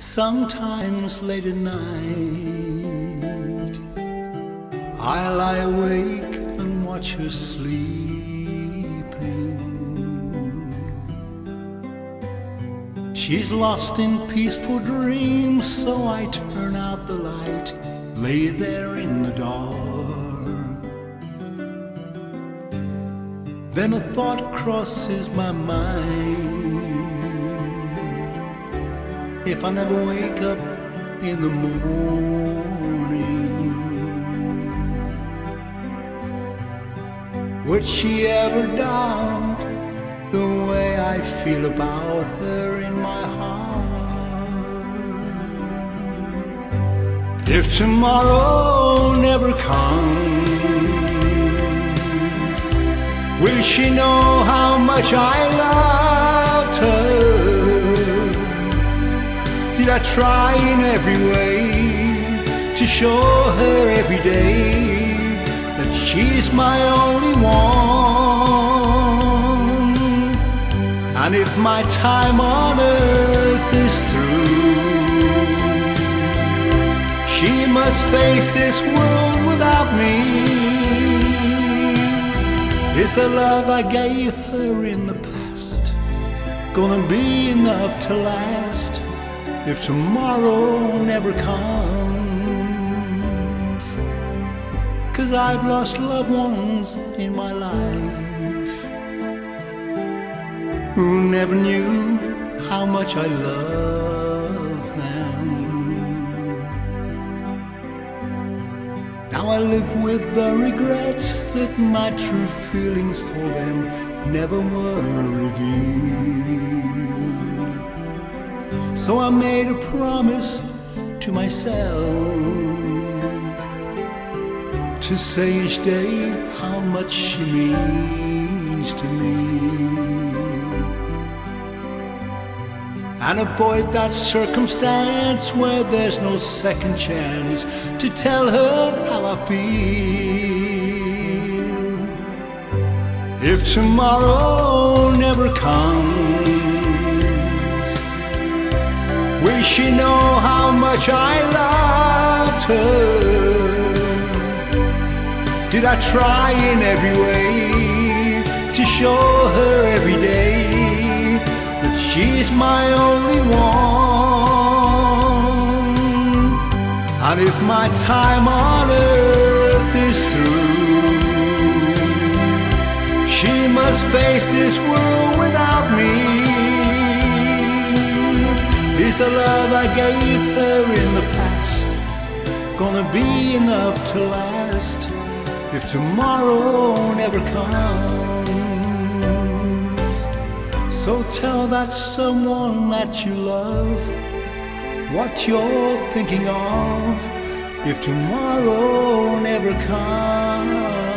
Sometimes late at night I lie awake and watch her sleeping. She's lost in peaceful dreams, so I turn out the light, lay there in the dark. Then a thought crosses my mind: if I never wake up in the morning, would she ever doubt the way I feel about her in my heart? If tomorrow never comes, will she know how much I loved her? Did I try in every way to show her every day that she's my only one? And if my time on earth is through, she must face this world without me. Is the love I gave her in the past gonna be enough to last if tomorrow never comes? 'Cause I've lost loved ones in my life who never knew how much I love them. Now I live with the regrets that my true feelings for them never were revealed. So I made a promise to myself to say each day how much she means to me, and avoid that circumstance where there's no second chance to tell her how I feel. If tomorrow never comes, will she know how much I loved her? Did I try in every way to show her every day that she's my only one? And if my time on earth is through, she must face this world without me. Is the love I gave her in the past gonna be enough to last if tomorrow never comes? So tell that someone that you love what you're thinking of if tomorrow never comes.